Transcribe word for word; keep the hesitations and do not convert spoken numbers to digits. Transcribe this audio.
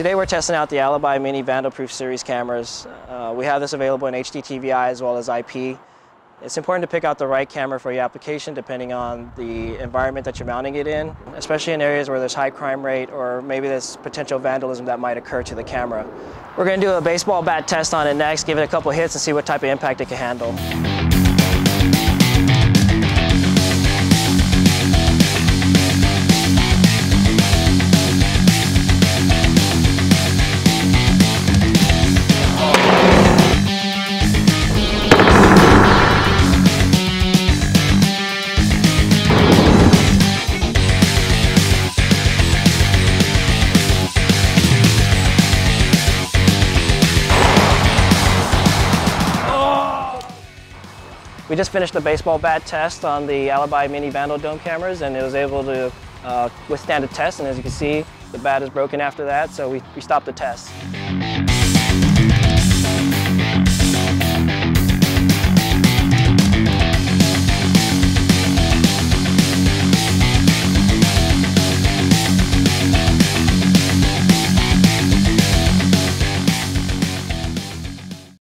Today we're testing out the Alibi Mini Vandal-Proof Series cameras. Uh, we have this available in H D T V I as well as I P. It's important to pick out the right camera for your application depending on the environment that you're mounting it in, especially in areas where there's high crime rate or maybe there's potential vandalism that might occur to the camera. We're going to do a baseball bat test on it next, give it a couple hits and see what type of impact it can handle. We just finished the baseball bat test on the Alibi Mini Vandal Dome cameras, and it was able to uh, withstand a test, and as you can see, the bat is broken after that, so we, we stopped the test.